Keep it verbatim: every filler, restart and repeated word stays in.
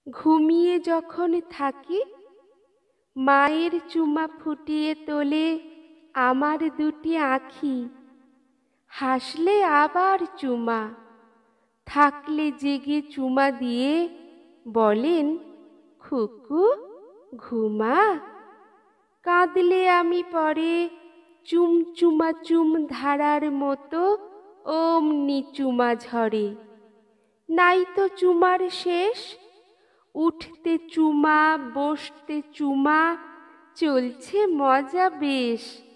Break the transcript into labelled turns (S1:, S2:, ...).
S1: ঘুমিয়ে যখন থাকি মায়ের চুমা ফুটিয়ে তোলে আমার দুটি আঁখি। হাসলে আবার চুমা, থাকলে জেগে চুমা দিয়ে বলেন খুকু ঘুমা। কাঁদলে আমি পরে চুমচুমা চুম ধারার মতো অমনি চুমা ঝরে। নাই তো চুমার শেষ, উঠতে চুমা বসতে চুমা, চলছে মজা বেশ।